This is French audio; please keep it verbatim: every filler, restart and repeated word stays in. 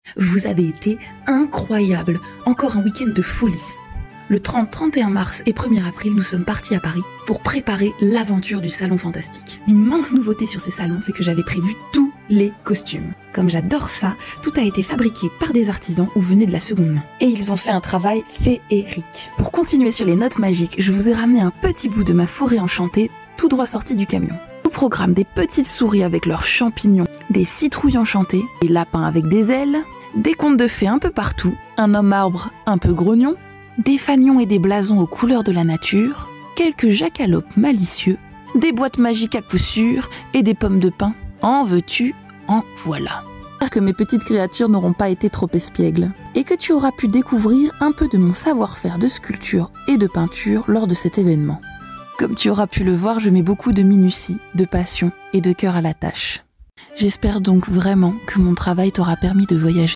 Vous avez été incroyables. Encore un week-end de folie. Le trente, trente et un mars et premier avril, nous sommes partis à Paris pour préparer l'aventure du Salon Fantastique. L'immense nouveauté sur ce salon, c'est que j'avais prévu tous les costumes. Comme j'adore ça, tout a été fabriqué par des artisans ou venait de la seconde main. Et ils ont fait un travail féerique. Pour continuer sur les notes magiques, je vous ai ramené un petit bout de ma forêt enchantée, tout droit sorti du camion. Au programme, des petites souris avec leurs champignons, des citrouilles enchantées, des lapins avec des ailes, des contes de fées un peu partout, un homme arbre un peu grognon, des fanions et des blasons aux couleurs de la nature, quelques jacalopes malicieux, des boîtes magiques à coup sûr et des pommes de pin. En veux-tu, en voilà. J'espère que mes petites créatures n'auront pas été trop espiègles et que tu auras pu découvrir un peu de mon savoir-faire de sculpture et de peinture lors de cet événement. Comme tu auras pu le voir, je mets beaucoup de minutie, de passion et de cœur à la tâche. J'espère donc vraiment que mon travail t'aura permis de voyager